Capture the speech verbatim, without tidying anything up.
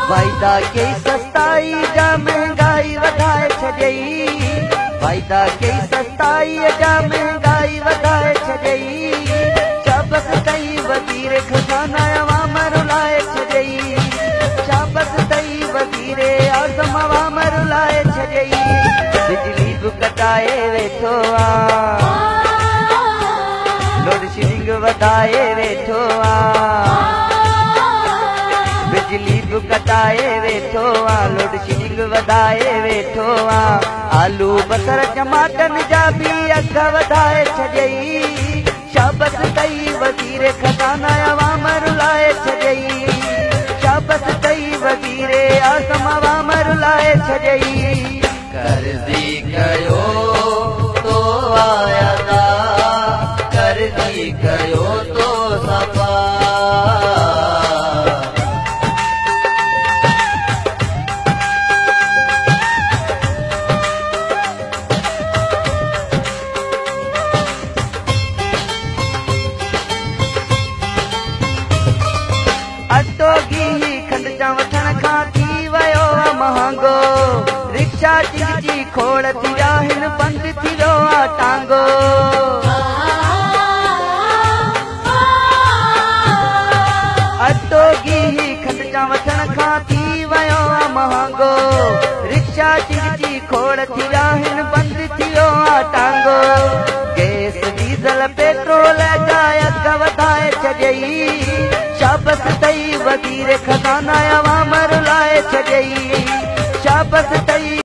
वाइदा कई सस्ताई जा महंगाई वधाए छॾई वाइदा कई सस्ताई जा महंगाई वधाए छॾई शाबस तई वज़ीर खज़ाना अवाम रुलाए छॾई शाबस तई वज़ीर आज़म अवाम रुलाए छॾई बिजली बि कटाए वेठो आ लोड शेडिंग वधाए वेठो आ बिजली बि कटाए वेठो आ लोड शेडिंग वधाए वेठो आ आलू बसर टमाटनि जा बि अघ वधाए छॾई शाबस तई वज़ीर खज़ाना अवाम रुलाए छॾई शाबस तई वज़ीर आज़म अवाम रुलाए छॾई कर्ज़ी कयो तो आयादा कर्ज़ी कयो तो सफ़ा अटो गिही खंड जा वठण खां थी वियो आहे महांगो रिक्शा जी खोड़ थी विया आहिनि बंदि थी वियो आहे टांगो अटो गिही खंड जा वठण खां थी वियो आहे महांगो रिक्शा जी खोड़ थी विया आहिनि बंदि थी वियो आहे टांगो गैस डीज़ल पेट्रोल जा अघ वधाए छॾई शाबस तई वज़ीर खज़ाना अवाम रुलाए छॾई शाबस तई